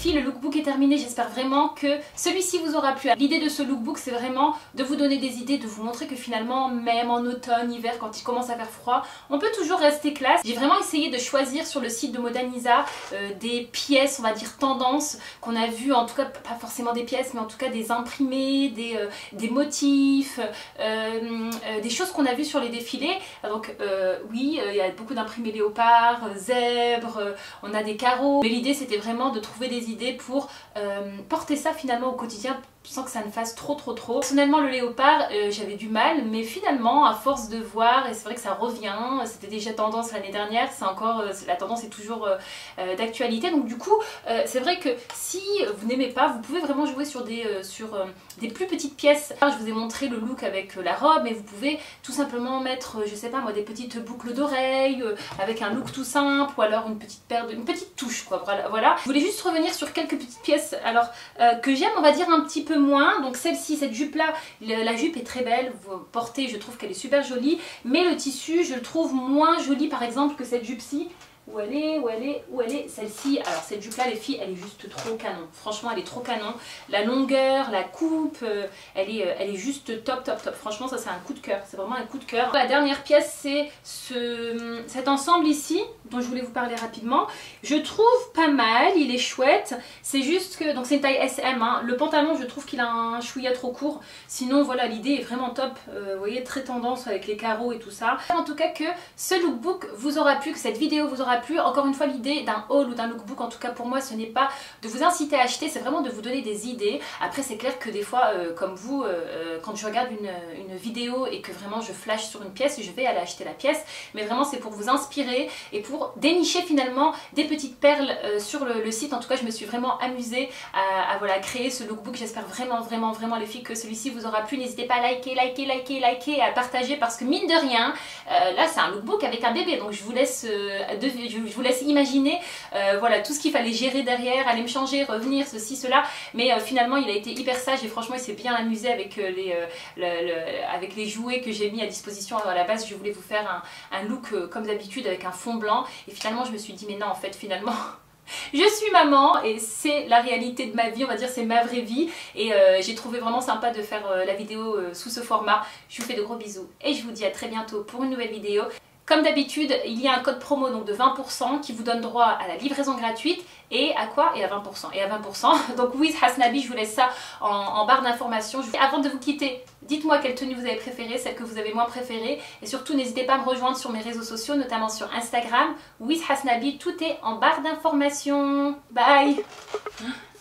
filles, le lookbook est terminé. J'espère vraiment que celui-ci vous aura plu. L'idée de ce lookbook, c'est vraiment de vous donner des idées, de vous montrer que finalement, même en automne, hiver, quand il commence à faire froid, on peut toujours rester classe. J'ai vraiment essayé de choisir sur le site de Modaniza des pièces, on va dire tendance, qu'on a vu, en tout cas, pas forcément des pièces, mais en tout cas des imprimés, des motifs, des choses qu'on a vues sur les défilés. Donc oui, il y a beaucoup d'imprimés léopards, zèbres, on a des carreaux. Mais l'idée, c'était vraiment de trouver des idées pour porter ça finalement au quotidien sans que ça ne fasse trop. Personnellement, le léopard, j'avais du mal, mais finalement, à force de voir, et c'est vrai que ça revient, c'était déjà tendance l'année dernière, c'est encore, la tendance est toujours d'actualité, donc du coup, c'est vrai que si vous n'aimez pas, vous pouvez vraiment jouer sur des plus petites pièces. Je vous ai montré le look avec la robe, mais vous pouvez tout simplement mettre, je sais pas moi, des petites boucles d'oreilles, avec un look tout simple, ou alors une petite touche, quoi, voilà. Je voulais juste revenir sur quelques petites pièces, alors, que j'aime, on va dire, un petit peu moins. Donc celle-ci, cette jupe là, la jupe est très belle, vous portez, je trouve qu'elle est super jolie, mais le tissu, je le trouve moins joli par exemple que cette jupe-ci. Où elle est celle-ci. Alors cette jupe là, les filles, elle est juste trop canon, franchement elle est trop canon, la longueur, la coupe, elle est juste top. Franchement ça c'est un coup de cœur, c'est vraiment un coup de cœur. La dernière pièce, c'est cet ensemble ici dont je voulais vous parler rapidement. Je trouve pas mal, il est chouette, c'est juste que, donc c'est une taille SM, hein. Le pantalon je trouve qu'il a un chouïa trop court, sinon voilà, l'idée est vraiment top, vous voyez, très tendance avec les carreaux et tout ça. En tout cas que ce lookbook vous aura plu, que cette vidéo vous aura plu. Encore une fois, l'idée d'un haul ou d'un lookbook, en tout cas pour moi, ce n'est pas de vous inciter à acheter, c'est vraiment de vous donner des idées. Après c'est clair que des fois, comme vous, quand je regarde une vidéo et que vraiment je flash sur une pièce, je vais aller acheter la pièce, mais vraiment c'est pour vous inspirer et pour dénicher finalement des petites perles sur le site. En tout cas je me suis vraiment amusée à voilà, créer ce lookbook. J'espère vraiment les filles que celui-ci vous aura plu. N'hésitez pas à liker, et à partager, parce que mine de rien, là c'est un lookbook avec un bébé, donc je vous laisse imaginer voilà, tout ce qu'il fallait gérer derrière, aller me changer, revenir, ceci, cela, mais finalement il a été hyper sage et franchement il s'est bien amusé avec, avec les jouets que j'ai mis à disposition. Alors, à la base je voulais vous faire un look comme d'habitude avec un fond blanc, et finalement je me suis dit mais non, en fait finalement je suis maman et c'est la réalité de ma vie, on va dire, c'est ma vraie vie, et j'ai trouvé vraiment sympa de faire la vidéo sous ce format. Je vous fais de gros bisous et je vous dis à très bientôt pour une nouvelle vidéo. Comme d'habitude, il y a un code promo donc de 20% qui vous donne droit à la livraison gratuite et à quoi? Et à 20%. Et à 20%. Donc Wiz Hasnaby, je vous laisse ça en barre d'informations. Avant de vous quitter, dites-moi quelle tenue vous avez préférée, celle que vous avez moins préférée. Et surtout, n'hésitez pas à me rejoindre sur mes réseaux sociaux, notamment sur Instagram. Wiz Hasnaby, tout est en barre d'informations. Bye!